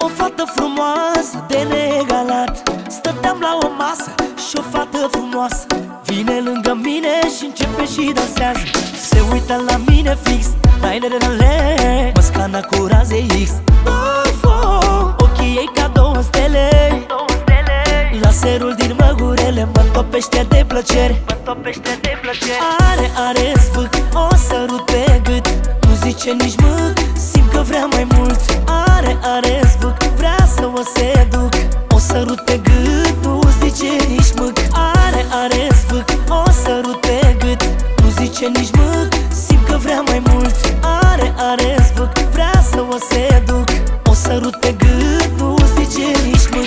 O fată frumoasă de neegalat. Stăteam la o masă și o fată frumoasă vine lângă mine și începe și dansează. Se uită la mine fix, mă scana cu raze X. Ochii ei ca două stele, laserul din măgurele mă topește de plăcere. Are zvâc, o sărut pe gât, nu zice nici mâc, simt că vrea mai mult. Are zvâc, vrea să o seduc, o sărut pe gât, nu zice nici mâc. Are zvâc, o sărut pe gât, nu zice nici mâc, simt că vrea mai mult. Are zvâc, vrea să o seduc, o sărut pe gât, nu zice nici mâc.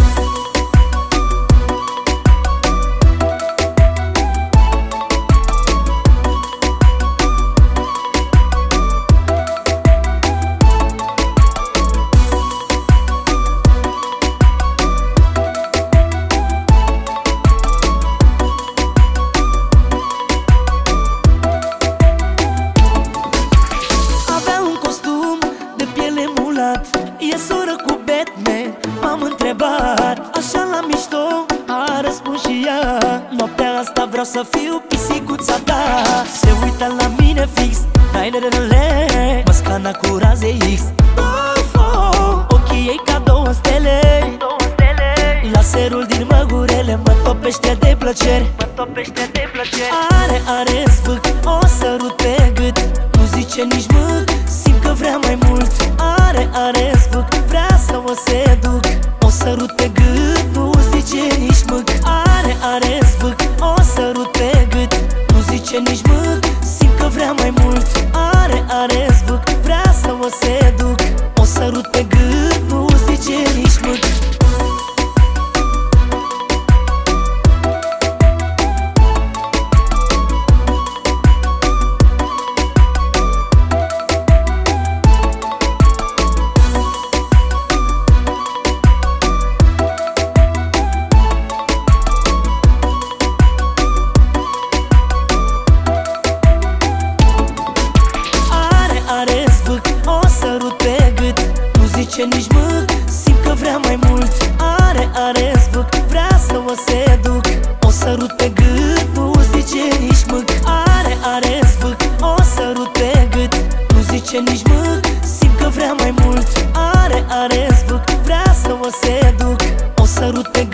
E soră cu Batman, m-am întrebat. Așa la mișto a răspuns și ea: noaptea asta vreau să fiu pisicuța ta. Se uită la mine fix, mă scana cu raze X. Ochii ei ca două stele, laserul din măgurele mă topește de plăcere. Are zvâc, o sărut pe gât, nu zice nici mâc, simt că vrea mai mult. Are zvâc, vrea să o seduc, o sărut pe gât, nu zice nici mâc. Are zvâc, o sărut pe gât, nu zice nici mâc, simt că vrea mai mult. Are zvâc, vrea să o seduc, o sărut pe gât, nu zice nici mâc. Zice nici mâc, simt că vrea mai mult. Are zvâc, vrea să o seduc, o sărut pe gât, nu zice nici mâc. Are zvâc, o sărut pe gât, nu zice nici mâc, simt că vrea mai mult. Are zvâc, vrea să o seduc, o sărut pe